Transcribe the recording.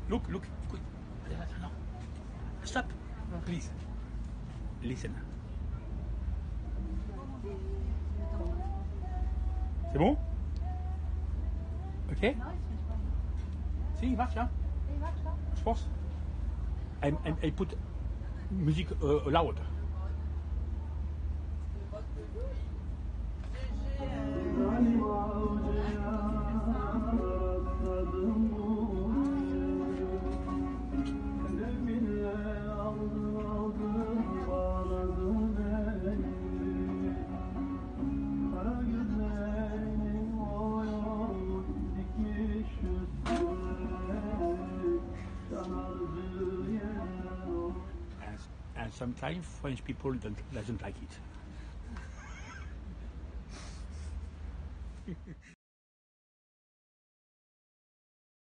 Look, écoute. Non. Stop, please. Listen. C'est bon? Ok? Si, il marche, hein? Je pense. I put musique loud. And sometimes French people doesn't like it.